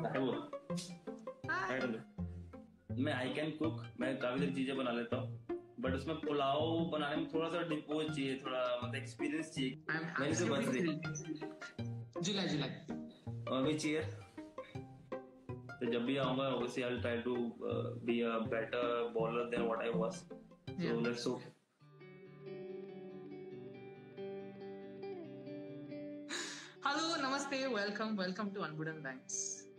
वो मैं I can cook, मैं काफी सारी चीजें बना लेता हूँ, बट उसमें पुलाव बनाने में थोड़ा सा डिपो चाहिए, थोड़ा मतलब एक्सपीरियंस चाहिए। मैंने से बच रही जुलाई विच ईयर। तो जब भी आऊंगा obviously I'll try to be a better bowler than what I was. So let's hope. Hello, नमस्ते, welcome to Anbu Den Lions.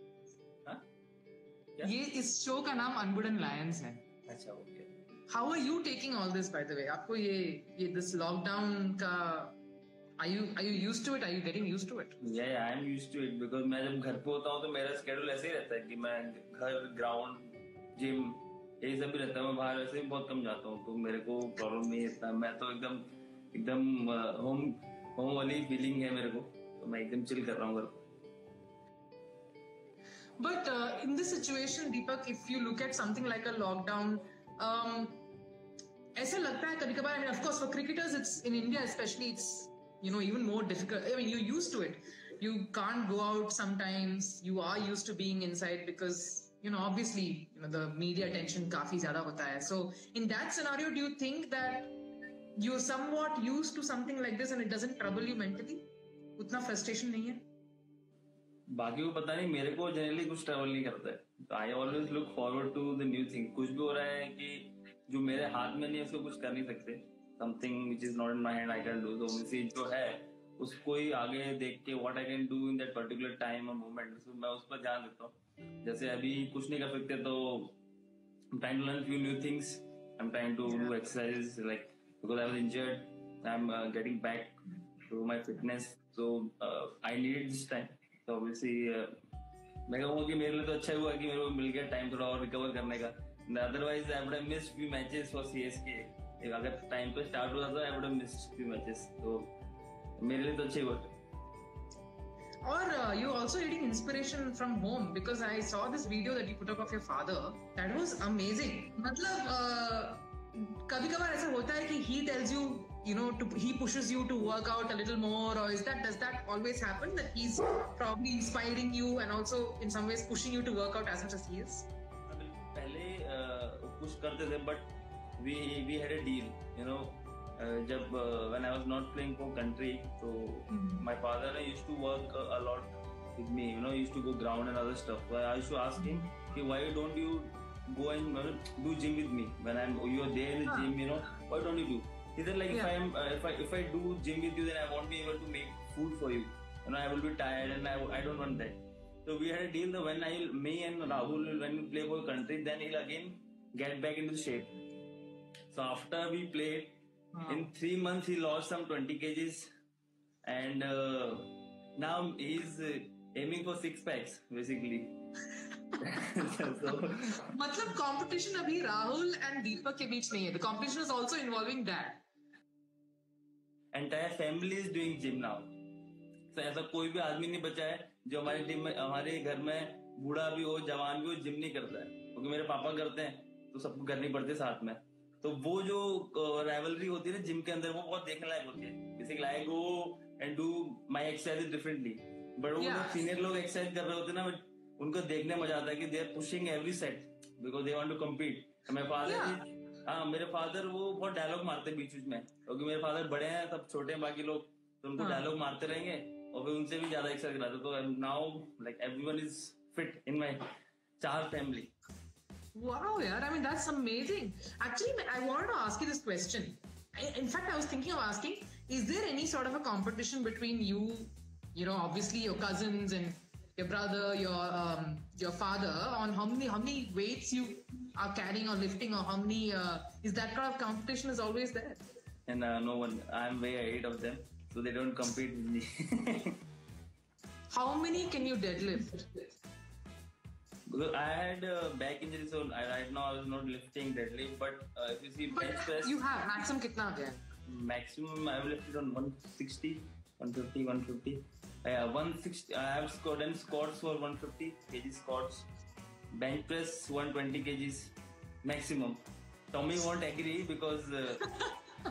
ये इस शो का नाम अनबू डेन लायंस है। अच्छा, okay. How are you taking all this by the way? आपको ये this lockdown का Are you used to it? Are you getting used to it? Yeah, I am used to it because मैं जब घर पे होता हूँ तो मेरा स्केड्यूल ऐसे ही रहता है कि मैं घर, ग्राउंड, जिम यही सब भी रहता है। मैं बाहर वैसे भी बहुत कम जाता हूँ, तो मेरे को प्रॉब्लम नहीं है। मैं तो एकदम होम वाली फीलिंग है मेरे को, तो मैं एकदम चिल कर रहा हूँ घर पे। But in this situation, Deepak, if you look at something like a lockdown, ऐसा लगता है कभी कभार, I mean, of course, for cricketers, it's in India especially, it's even more difficult. I mean, you're used to it. You can't go out sometimes. You are used to being inside because, obviously, the media attention काफी ज़्यादा होता है. So, in that scenario, do you think that you're somewhat used to something like this and it doesn't trouble you mentally? उतना frustration नहीं है? बाकी को पता नहीं, मेरे को जनरली कुछ ट्रैवल नहीं करता है। तो I always look forward to the new thing. कुछ भी हो रहा है कि जो मेरे हाथ में नहीं है उसको कुछ कर नहीं सकते। Something which is not in my hand I can do. So obviously जो है उसको ही आगे देख के what I can do in that particular time or moment, so मैं उस पर ध्यान देता हूँ। जैसे अभी कुछ नहीं कर सकते तो I'm trying to learn few new things. I'm trying to do exercise, like because I was injured, I'm getting back to my fitness, so I needed this time. So obviously मैं कहूँगा कि मेरे लिए तो अच्छा हुआ कि मेरे को मिल गया टाइम थोड़ा और रिकवर करने का। Otherwise I would have missed few matches for CSK. अगर टाइम पे स्टार्ट होता तो I would have missed few matches. तो मेरे लिए तो अच्छी बात है। और you also getting inspiration from home because I saw this video that you put up of your father. That was amazing. मतलब कभी कभार ऐसा होता है कि he tells you, he pushes you to work out a little more, or does that always happen that he's probably inspiring you and also in some ways pushing you to work out as much as he is? पहले push करते थे, but we had a deal, जब when I was not playing for country, so my father used to work a lot with me, used to go ground and other stuff. So I used to ask him, why don't you go and do gym with me when you're there in the gym, why don't you do? He said, like, if I do gym with you, then I won't be able to make food for you, I will be tired and I don't want that. So we had a deal that when me and Rahul, when we play for country, then he'll again get back into shape. So after we played, in 3 months he lost some 20 kgs, and now he's aiming for 6 packs basically. So, मतलब competition अभी Rahul and Deepak के बीच नहीं है. The competition is also involving that. Entire family is doing gym now. So ऐसा कोई भी आदमी नहीं बचा है जो हमारी टीम में, हमारे घर में बूढ़ा भी हो, जवान भी हो, जिम नहीं करता है। क्योंकि मेरे पापा करते हैं तो सबको करनी पड़ती है साथ में। तो वो जो राइवलरी होती है ना जिम के अंदर, वो बहुत देखने लायक होती है। Basically I go and do my exercise differently, but वो सीनियर लोग एक्सरसाइज कर रहे होते हैं ना, उनको देखने मजा आता है कि they are pushing every set because they want to compete. मेरे फादर वो बहुत डायलॉग मारते हैं बीच बीच में, क्योंकि मेरे फादर बड़े हैं, सब छोटे हैं बाकी लोग, तो उनको डायलॉग मारते रहेंगे और फिर उनसे भी ज्यादा एक्सरसाइज कराते। तो now like everyone is fit in my चार family. Wow, yeah. I mean, that's amazing. Actually, I wanted to ask you this question. In fact, I was thinking of asking, is there any sort of a competition between you, obviously your cousins and your brother, your father, on how many weights you are carrying or lifting, or how many, is that kind of competition is always there? And no one, I'm way ahead of them, so they don't compete with me. How many can you deadlift? Because I had back injury, so right now I was not lifting deadlift. But if you see bench press, you have maximum कितना है? Maximum I have lifted on 160, 150, 150. 160. I have done squats for 150 kg squats. Bench press 120 kgs maximum. Tommy won't agree because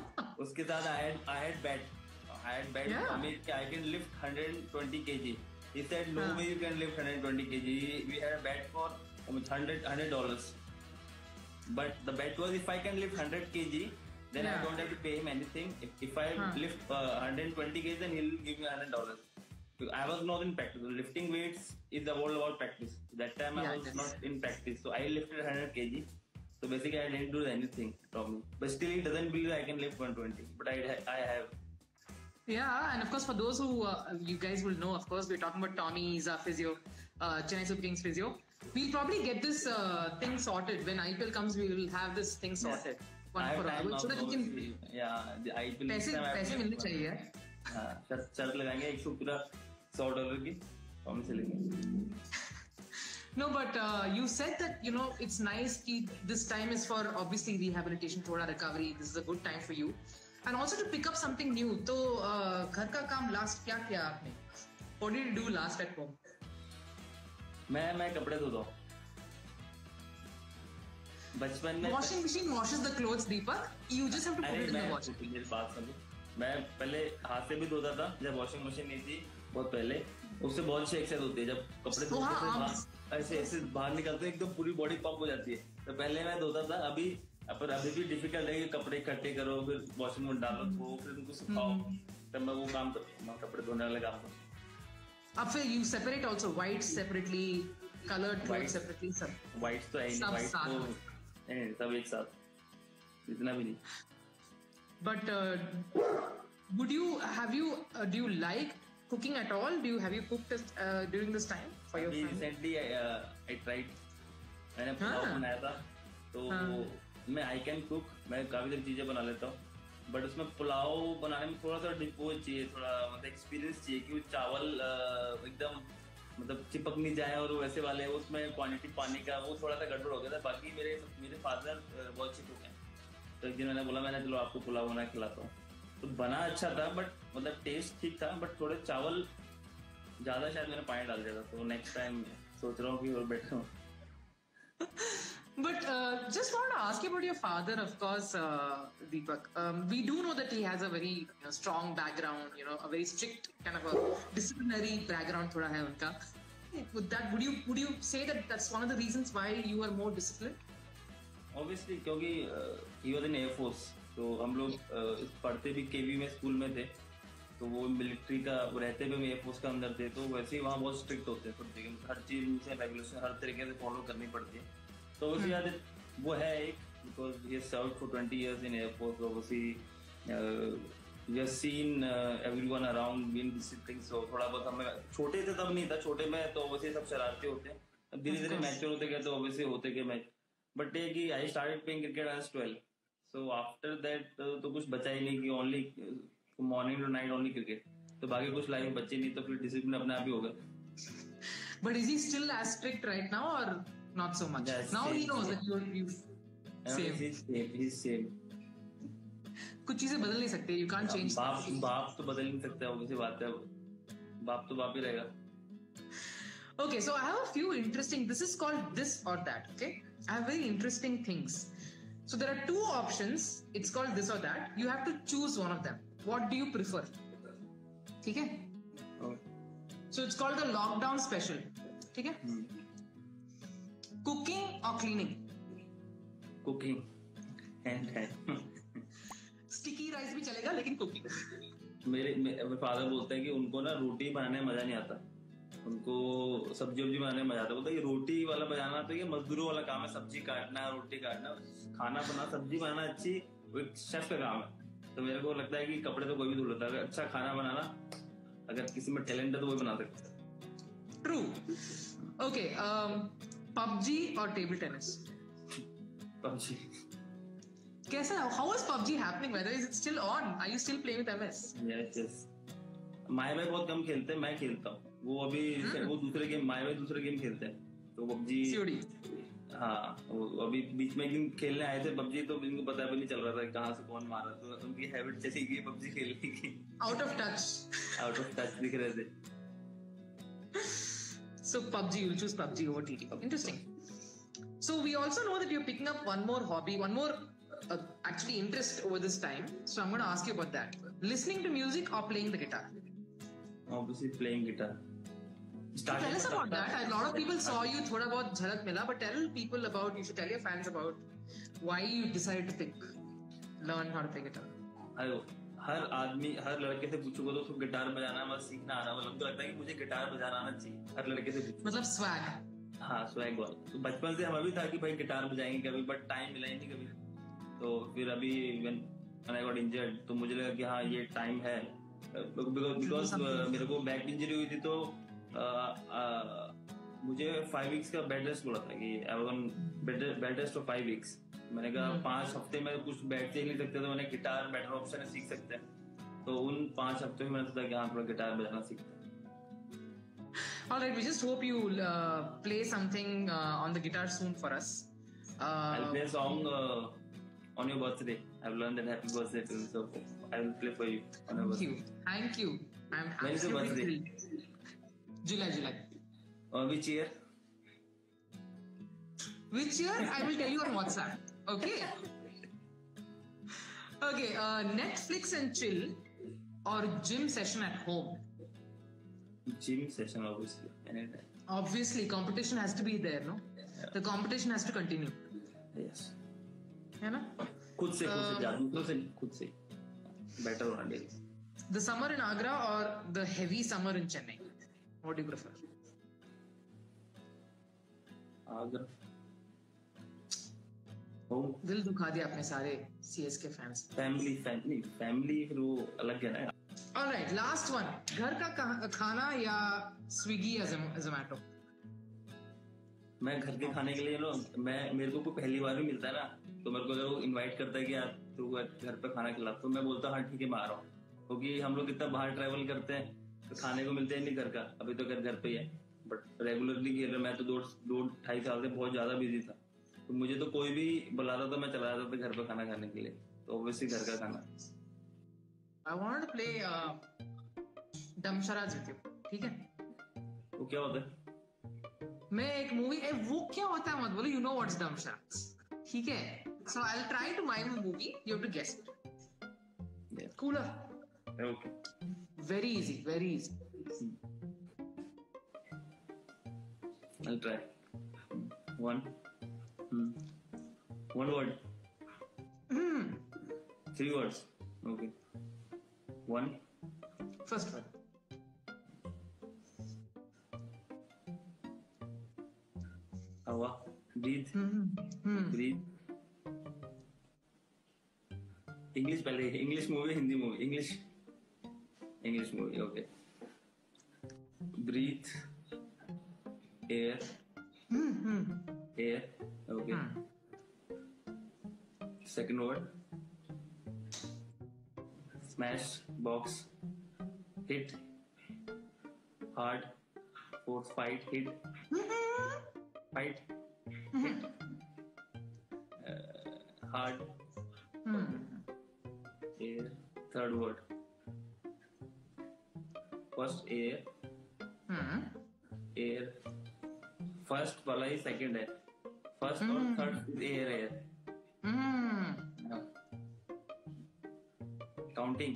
उसके साथ I had bet. Yeah. I can lift 120 kg. He said, no way you can lift 120 kg. We had a bet for $100. But the bet was if I can lift 100 kg, then I don't have to pay him anything. If I lift 120 kg, then he'll give me $100. I was not in practice. Lifting weights is all about practice. That time I was not in practice. So I lifted 100 kg. So basically I didn't do anything from me. But still he doesn't believe I can lift 120. But I have. Yeah, and of course for those who, you guys will know, of course, we're talking about Tommy, Isa physio, Chennai Super Kings physio. We'll probably get this thing sorted. When IPL comes, we will have this thing sorted. One for all. So that we can... Yeah, the IPL... पैसे मिलने चाहिए. हाँ, शर्त लगाएंगे 100 पूरा $100 की कम से लेंगे. No, but you said that, you know, it's nice कि this time is for obviously rehabilitation, थोड़ा recovery. This is a good time for you. And also to pick up something new. तो घर का काम last क्या किया आपने? What did you do last at home? मैं कपड़े धोता हूँ. बचपन में washing machine washes the clothes, Deepak. You just have to put it in the washing. मेरी बात सुनो. मैं पहले हाथ से भी धोता था जब वॉशिंग मशीन नहीं थी बहुत पहले. उससे बहुत अच्छी एक्सरसाइज होती है जब कपड़े धोते ऐसे बाहर निकलते हैं एकदम पूरी बॉडी पंप हो जाती है. तो पहले मैं धोता था. अभी भी डिफिकल्ट है कि कपड़े इकट्ठे करो फिर वॉशिंग में डालो धो फिर उनको सुखाओ. तब मैं वो काम करता हूँ. कपड़े धोने वाले काम करता हूँ. अब फिर you separate also white separately, colored clothes separately सब. White तो है ही नहीं. White तो नहीं सब एक साथ इतना भी नहीं. But do you like cooking at all? Have you cooked during this time for your family? Recently I tried. मैंने पुलाव बनाया था. तो मैं I can cook. मैं काफी सारी चीजें बना लेता हूँ. बट उसमें पुलाव बनाने में थोड़ा सा डिपो चाहिए. थोड़ा मतलब एक्सपीरियंस चाहिए कि वो चावल एकदम मतलब चिपक नहीं जाए और वैसे वाले उसमें क्वांटिटी पानी का वो थोड़ा सा गड़बड़ हो गया था. बाकी मेरे फादर बहुत अच्छे कुक हैं. तो एक दिन मैंने बोला चलो आपको पुलाव बना खिलाता हूँ. तो बना अच्छा था बट मतलब टेस्ट ठीक था. बट थोड़े चावल ज्यादा शायद मैंने पानी डाल दिया था. तो नेक्स्ट टाइम सोच रहा हूँ कि और बेटर हूँ. But just want to ask you about your father, of course, Deepak. We do know that he has a very strong background, a very strict kind of a disciplinary background. थोड़ा है उनका. Would you say that that's one of the reasons why you are more disciplined? Obviously, क्योंकि he was in Air Force. तो हम लोग पढ़ते भी केवी में स्कूल में थे. तो वो मिलिट्री का रहते भी एयर फोर्स के अंदर थे. तो वैसे ही वहाँ बहुत स्ट्रिक्ट होते हैं. हर चीज रूल्स एंड रेगुलेशन हर तरीके से फॉलो करनी पड़ती है. तो उसकी आदत वो है एक because he served for 20 years in Air Force. Obviously we have seen everyone around being disciplined. So थोड़ा बहुत हमें छोटे थे तब नहीं था. छोटे में तो obviously सब शरारते होते हैं. अब धीरे धीरे मैच्योर होते गए तो obviously होते गए मैच. बट ये कि I started playing cricket as 12. So after that तो कुछ बचा ही नहीं कि only morning to night only cricket. तो बाकी कुछ लाइफ में बच्चे नहीं. तो फिर डिसिप्लिन अपने आप ही होगा. But is he still as strict right now or not so much? Yes, now same. he knows that you same. He's same. कुछ चीजें बदल नहीं सकते. You can't change. बाप तो बदल नहीं सकता. obviously बात है. बाप तो बाप ही रहेगा. Okay, so I have a few interesting. This is called this or that. Okay, I have very interesting things. So there are two options. It's called this or that. You have to choose one of them. What do you prefer? ठीक है? So it's called the lockdown special. ठीक है? Cooking or cleaning? Cooking. Sticky rice भी चलेगा लेकिन cooking. मेरे father बोलते हैं कि उनको ना रोटी बनाने में मजा नहीं आता. उनको सब्जी बनाने में मजा आता. बोलते हैं कि रोटी वाला बनाना तो ये मजदूरों वाला काम है. सब्जी काटना रोटी काटना खाना बनाना सब्जी बनाना अच्छी वो एक शेफ का काम है. तो मेरे को लगता है कि कपड़े तो कोई भी धो लेता है. अच्छा खाना बनाना अगर किसी में टैलेंट है तो वही बना सकता है. True. Okay. PUBG or table tennis? PUBG. कैसा? How is PUBG happening? Whether is it still on? Are you still playing with MS? Yes. My भाई बहुत कम खेलते हैं. मैं खेलता हूँ. वो अभी वो दूसरे गेम माय भाई दूसरे गेम खेलते हैं. तो PUBG. COD. हाँ अभी बीच में एक दिन खेलने आए थे PUBG. तो इनको पता भी नहीं चल रहा था कहाँ से कौन मारा. तो उनकी हैबिट चली गई PUBG खेलने की. Out of touch दिख रहे थे. So PUBG, you'll choose PUBG over TT. Interesting. So we also know that you're picking up one more hobby, one more actually interest over this time. So I'm going to ask you about that. Listening to music or playing the guitar? Obviously playing guitar. So tell us about that. A lot of people saw you थोड़ा बहुत झलक मिला, but tell people about, you should tell your fans about why you decided to learn how to pick guitar. हर आदमी, हर लड़के से पूछोगे तो उसको गिटार बजाना मत सीखना आना, मतलब तो लगता है कि मुझे गिटार बजाना आना चाहिए, हर लड़के से पूछो। मतलब स्वैग। हाँ, स्वैग वाला। तो बचपन से हमें भी था कि भाई गिटार बजाएंगे कभी, बट टाइम मिला ही नहीं कभी। तो फिर अभी when I got injured, तो मुझे लगा कि हाँ ये टाइम है, बिकॉज मेरे को बैक इंजरी हुई थी, तो मुझे 5 weeks का बेड रेस्ट बोला था कि बेड रेस्ट फॉर 5 weeks। मैंने कहा 5 हफ्ते में कुछ बैठ ही नहीं सकते, तो मैंने गिटार बेटर ऑप्शन है, सीख सकते हैं। तो उन 5 हफ्ते में मैंने सोचा कि हाँ थोड़ा गिटार बजाना सीखते हैं। Alright, we just hope you play something on the guitar soon for us. I'll play a song on your birthday. I've learned that happy birthday to you, so I will play for you on your birthday. Thank you. I'm When is your birthday? July. Which year? Which year? I will tell you on WhatsApp. Okay. Okay. Netflix and chill or gym session at home? Gym session, obviously. Anytime. Obviously, competition has to be there, no? Yeah. The competition has to continue. Yes. है ना? खुद से दूसरों से खुद से better होना चाहिए. The summer in Agra or the heavy summer in Chennai? What do you prefer? Agra. Home. दिल दुखा दिया अपने सारे CSK fans. Family फिर वो अलग है ना. Alright, last one. घर का खाना या स्विगी या जोमैटो? मैं घर के खाने के लिए मेरे को कोई पहली बार भी मिलता है ना, तो मेरे को अगर वो इनवाइट करता है कि यार तू घर पे खाना खिला, तो मैं बोलता हूँ हाँ ठीक है मैं आ रहा हूँ, क्योंकि हम लोग इतना बाहर ट्रैवल करते हैं तो खाने को मिलता ही नहीं घर का। अभी तो घर पे ही है, बट रेगुलरली खेल रहा। मैं तो 2-2.5 साल से बहुत ज्यादा बिजी था, तो मुझे तो कोई भी बुलाता था, मैं चला जाता था घर पे खाना खाने के लिए, तो ऑब्वियसली घर का खाना। I wanted to play डमशराज with you, ठीक है? वो क्या होता है? मैं एक मूवी, वो क्या होता है मत बोलो, you know what's डमशराज, ठीक है? So I'll try to mime a movie, you have to guess it. Yeah. Cooler. Okay. Very easy. I'll try. One word. 3 words. Okay. One. First word. Hawa. Breathe. Breathe. English पहले. English movie, Hindi movie. English movie. Okay. Breathe. Air. Air. Okay. Second word. Smash. Box. Hit. Hard. Force. Fight. Hit. Fight. Hit. Hard. Air. Third word. First air. Air. First वाला ही second है. First और third is air. Counting.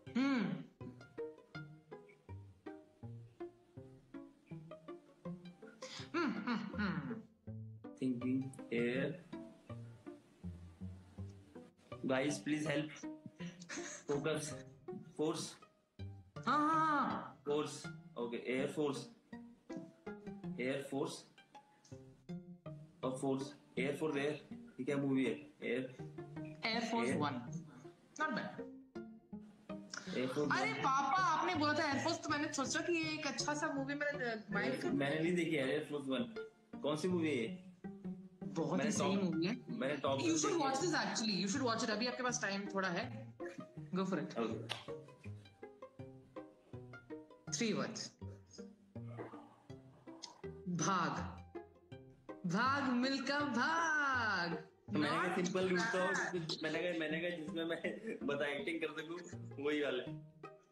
Thinking. Air. Guys, please help. Focus. Force. Force. Okay. Air force. Air force. और force. Air force air. ये क्या movie है? Air Force One. Not bad. Air Force. अरे पापा आपने बोला था एयर फोर्स, तो मैंने सोचा कि ये एक अच्छा सा मूवी मैंने नहीं देखी एयर फोर्स 1। कौन सी मूवी है? बहुत ही सही मूवी है। मैंने top You should watch this actually. You should watch it. अभी आपके पास टाइम थोड़ा है। Go for it. Okay. 3 words. भाग मिलकर भाग। मैंने कहा सिंपल रूट तो मैंने कहा जिसमें मैं बता एक्टिंग कर सकूं वही वाला है।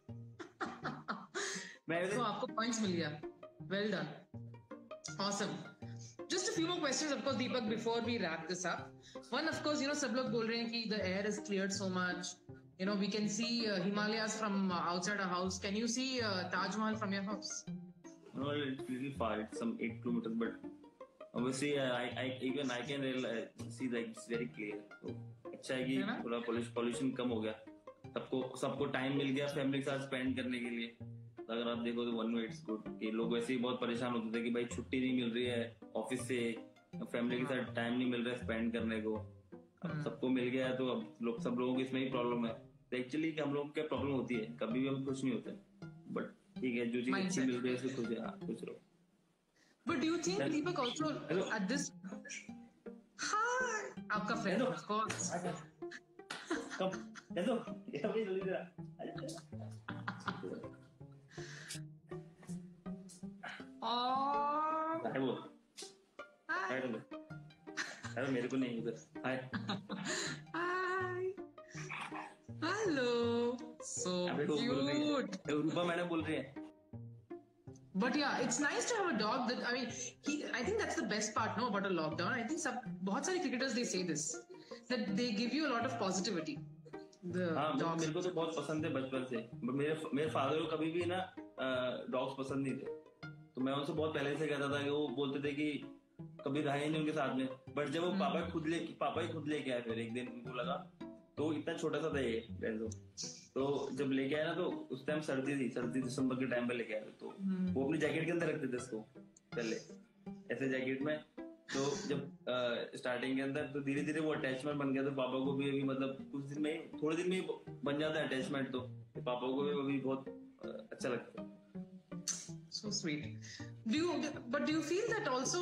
तो आपको पॉइंट्स मिल गया। Well done. Awesome. Just a few more questions, of course, Deepak, before we wrap this up. One, of course, सब लोग बोल रहे हैं कि the air is cleared so much. We can see Himalayas from outside our house. Can you see Taj Mahal from your house? No, it's little far. It's some 8 kilometers, but obviously I can see like it's very clear. So अच्छा है कि थोड़ा pollution कम हो गया. सबको time मिल गया family के साथ स्पेंड करने के लिए. अगर आप देखो तो वन वे इट्स गुड कि लोग वैसे ही बहुत परेशान होते थे कि भाई छुट्टी नहीं मिल रही है ऑफिस से, फैमिली के साथ टाइम नहीं मिल रहा है स्पेंड करने को. अब सबको मिल गया है तो अब सब लोगों को इसमें ही प्रॉब्लम है. तो एक्चुअली हम लोगों को क्या प्रॉब्लम होती है, कभी भी हम खुश नहीं होते, बट ठीक है जो चीज अच्छी मिल रही है उससे खुश है, खुश रहो. But do you think Deepak also at this? Hi, आपका friend of course. कब चलो ये अभी जल्दी जरा. हाय बोल. हाय बोल. अरे मेरे को नहीं उधर. Hi. Hi. Hello. So cute. Rupa madam बोल रही है. But yeah, it's nice to have a dog that, I mean, I think that's the best part, no, about a lockdown. I think बहुत सारे cricketers, they say this, that they give you a lot of positivity. हाँ, मेरे को तो बहुत पसंद है बचपन से. मेरे फादर को कभी भी ना डॉग्स पसंद नहीं थे, तो मैं उनसे बहुत पहले से कहता था कि वो बोलते थे कि कभी रहे नहीं उनके साथ में. बट जब वो पापा ही खुद लेके आए, फिर एक दिन उनको लगा, तो इतना छोटा सा था ये डेंजो, तो जब लेके आया ना तो उस टाइम सर्दी दिसंबर के टाइम पे लेके आए, तो वो अपनी जैकेट के अंदर रखते थे इसको पहले ऐसे जैकेट में. तो जब स्टार्टिंग के अंदर तो धीरे धीरे वो अटैचमेंट बन गया, तो पापा को भी अभी मतलब थोड़े दिन में बन जाता है अटैचमेंट, तो पापा को भी अभी बहुत अच्छा लगता है. So sweet. Do you feel that also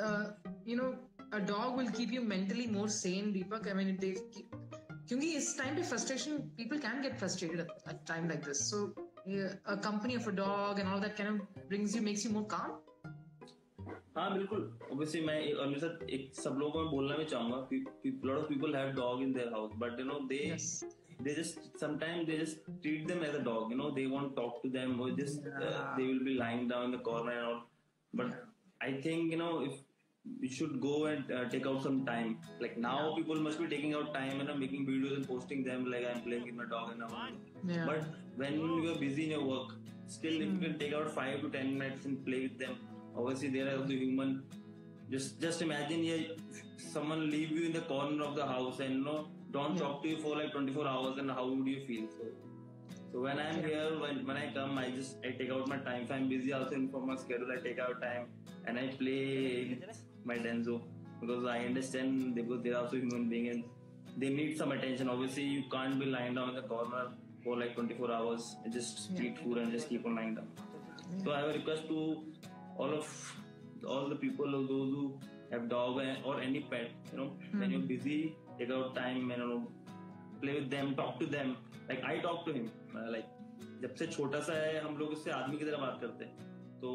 a dog will keep you mentally more sane, Deepak? I mean, क्योंकि इस टाइम पे frustration, people can get frustrated at a time like this. So a company of a dog and all that kind of makes you more calm. हाँ बिल्कुल. Obviously मैं और मेरे साथ एक सब लोगों को मैं बोलना भी चाहूँगा. Lot of people have dog in their house, but they just sometimes they just treat them as a dog. They won't talk to them, or just they will be lying down in the corner and all. But I think if you should go and take out some time. Like now, people must be taking out time and making videos and posting them. Like I'm playing with my dog and all. Yeah. But when you are busy in your work, still if you can take out 5 to 10 minutes and play with them. Obviously, they are also human. Just imagine someone leave you in the corner of the house and don't talk to you for like 24 hours, and how would you feel? So when I'm here, when I come, I take out my time. If I'm busy also for my schedule, I take out time and I play with my Denzo, because I understand because they're also human beings and they need some attention. Obviously, you can't be lying down in the corner for like 24 hours and just eat food and just keep on lying down. So I have a request to all the people, or those who have dog or any pet, when you're busy, take out time and play with them, talk to them. Like I talk to him. Like जब से छोटा सा है, हम लोग इससे आदमी की तरह बात करते हैं. तो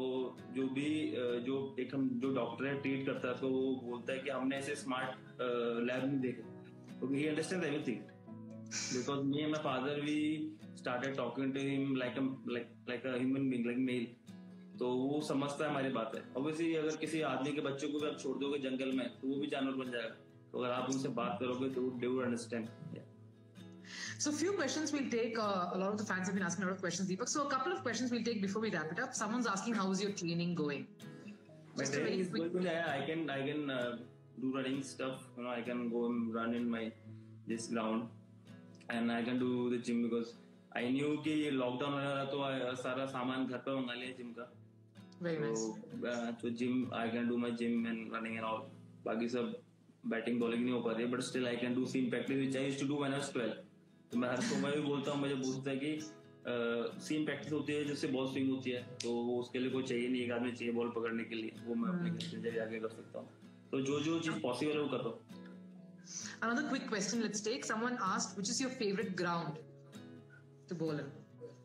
जो डॉक्टर है ट्रीट करता है, तो वो बोलता है कि हमने ऐसे स्मार्ट लैब नहीं देखे. तो he understands everything. Because me and my father, we started talking to him like a human being, like male. तो वो समझता है हमारी बात है. Obviously अगर किसी आदमी के बच्चों को भी आप छोड़ दोगे जंगल में, तो वो भी जानवर बन जाएगा. तो अगर आप उनसे बात करोगे तो they would understand. So few questions we'll take. A lot of the fans have been asking a lot of questions, Deepak. So a couple of questions we'll take before we wrap it up. Someone's asking, how's your training going? My training is going. I can do running stuff. I can go and run in this ground, and I can do the gym because I knew कि lockdown होने वाला, तो सारा सामान घर पे मंगा लिया gym का. Very nice. So gym, I can do my gym and running and all. बाकी सब बैटिंग बॉलिंग नहीं हो पा रही है, but still I can do seam practice which I used to do when I was 12. तो मैं हर समय भी बोलता हूँ, मुझे पूछता है कि सीम प्रैक्टिस होती है जिससे बॉल स्विंग होती है, तो वो उसके लिए कोई चाहिए नहीं, एक आदमी चाहिए बॉल पकड़ने के लिए, वो मैं अपने घर से जाके कर सकता हूँ. तो जो चीज पॉसिबल है वो कर रहा हूँ. Another quick question let's take. Someone asked, which is your favorite ground to bowl in?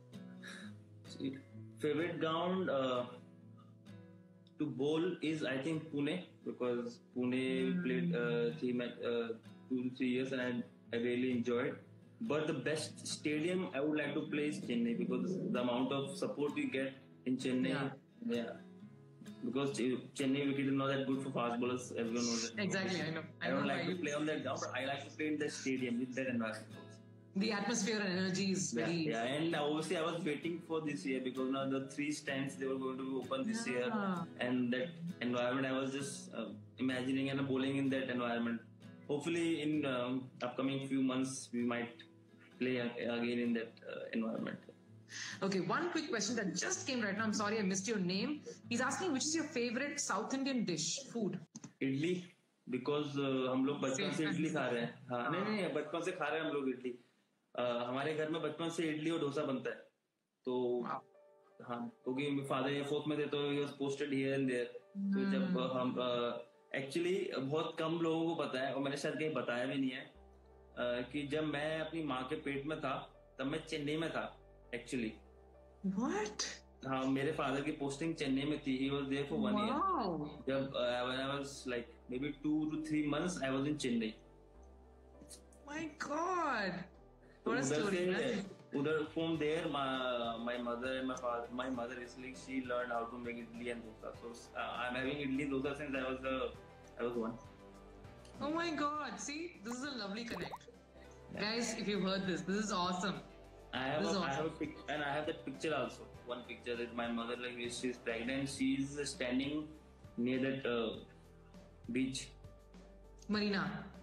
Favorite ground to bowl is, I think, Pune, because Pune played 2 to 3 years and I really enjoyed. But the best stadium I would like to play is Chennai, because the amount of support we get in Chennai, because Chennai wicket is not that good for fast bowlers. Everyone knows that. Exactly, I know. I don't like to play on that ground, but I like to play in the stadium with that environment. The atmosphere and energy is very... Yeah, and obviously I was waiting for this year because now the 3 stands, they were going to be open this year. And that environment, I was just imagining and bowling in that environment. Hopefully in upcoming few months, we might play again in that environment. Okay, one quick question that just came right now. I'm sorry I missed your name. He's asking, which is your favorite South Indian dish, food? Idli, because हम लोग बचपन से इडली खा रहे हैं. हाँ, नहीं बचपन से खा रहे हैं हम लोग इडली. हमारे घर में बचपन से इडली और डोसा बनता है. तो हाँ, क्योंकि फादर फोर्थ में थे तो he was posted here and there. तो जब हम एक्चुअली बहुत कम लोगों को पता है और मैंने शायद कहीं बताया भी नहीं है कि जब मैं अपनी माँ के पेट में था तब मैं चेन्नई में था एक्चुअली. What? हाँ, मेरे फादर की पोस्टिंग चेन्नई में थी. He was there for 1 year. जब when I was like maybe 2 to 3 months, I was in Chennai. My God! What a story! Udhar from there, my mother and my father, my mother is like she learned how to make idli and dosa. So I'm having idli dosa since I was 1. Oh my God! See, this is a lovely connect, guys. If you've heard this is awesome. I have that picture also. One picture that my mother, like she's pregnant, she's standing near that beach. Marina.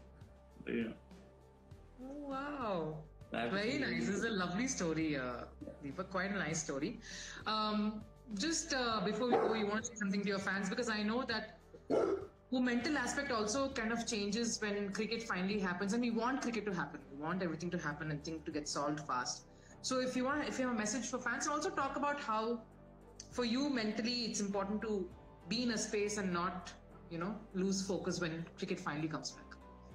Oh wow. Very nice. This is a lovely story, Deepak. Quite a nice story. Just before we go, you want to say something to your fans, because I know that the mental aspect also kind of changes when cricket finally happens, and we want cricket to happen. We want everything to happen and things to get solved fast. So if you have a message for fans, also talk about how, for you mentally, it's important to be in a space and not, lose focus when cricket finally comes back.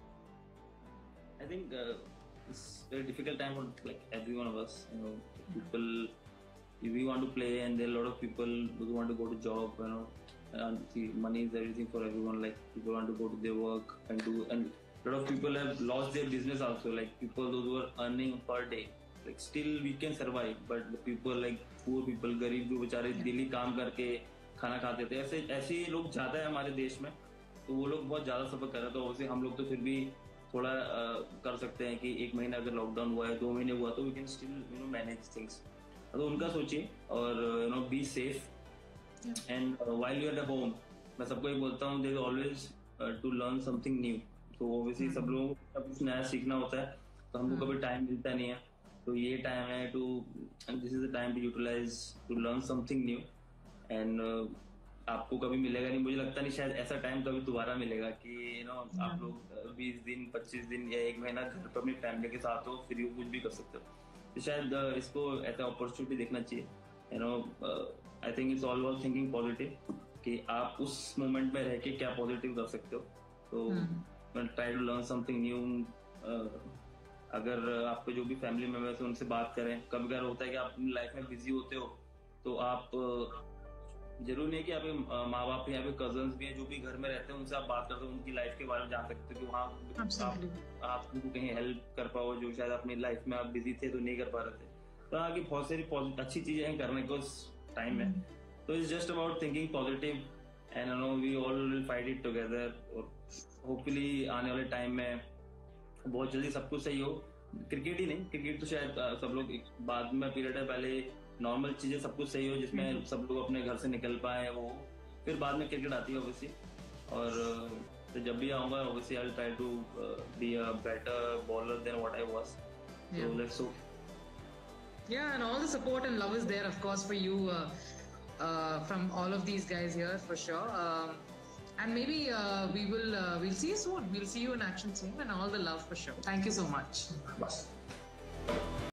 I think it's a very difficult time for like every one of us. People, we want to play, and there are a lot of people who want to go to job. And see, money is everything for everyone. Like people want to go to their work and a lot of people have lost their business also. Like people those who are earning per day. Like still we can survive, but the people like poor people, गरीब जो बेचारे daily काम करके खाना खाते थे, ऐसे लोग ज्यादा है हमारे देश में. तो वो लोग बहुत ज्यादा सफर कर रहे हैं. तो वैसे हम लोग तो फिर भी थोड़ा कर सकते हैं कि 1 महीना अगर लॉकडाउन हुआ है, 2 महीने हुआ, तो we can still manage things. तो उनका सोचिए और be safe and while you are at home. मैं सबको ये बोलता हूँ, there is always to learn something new. तो ऑब्वियसली सब लोगों को कुछ नया सीखना होता है, तो हमको कभी टाइम मिलता नहीं है. तो ये टाइम है this is the time to utilise to learn something new. And आपको कभी मिलेगा नहीं, मुझे लगता नहीं शायद ऐसा टाइम कभी दोबारा मिलेगा कि आप लोग 20 दिन 25 दिन या 1 महीना घर पर अपनी फैमिली के साथ हो, फिर कुछ भी कर सकते हो. तो शायद इसको ऐसा अपॉर्चुनिटी देखना चाहिए. I think it's all about thinking positive, कि आप उस मोमेंट में रह के क्या पॉजिटिव कर सकते हो. तो try to learn something new. अगर आपको जो भी फैमिली मेंबर्स हैं उनसे बात करें. कभी कभार होता है कि आप अपनी लाइफ में बिजी होते हो, तो आप जरूरी नहीं कि आपके माँ बाप या फिर कजन्स भी हैं जो भी घर में रहते हैं, उनसे आप बात करते हो, उनकी लाइफ के बारे में जान सकते हो कि वहाँ आप उनको कहीं हेल्प कर पाओ जो शायद अपनी लाइफ में आप बिजी थे तो नहीं कर पा रहे थे. तो आगे बहुत सारी अच्छी चीजें हैं करने को इस टाइम में. तो it's just about thinking positive and we all will fight it together. और होपफुली आने वाले टाइम में बहुत जल्दी सब कुछ सही हो. क्रिकेट ही नहीं, क्रिकेट तो शायद सब लोग बाद में पीरियड है, पहले नॉर्मल चीजें सब कुछ सही हो जिसमें सब लोग अपने घर से निकल पाए, वो फिर बाद में क्रिकेट आती है ऑब्वियसली. और तो जब भी आऊंगा obviously I will try to be a better bowler than what I was. So let's hope. Yeah, and all the support and love is there, of course, for you from all of these guys here, for sure. And maybe we'll see you soon. We'll see you in action soon, and all the love for sure. Thank you so much. Bye.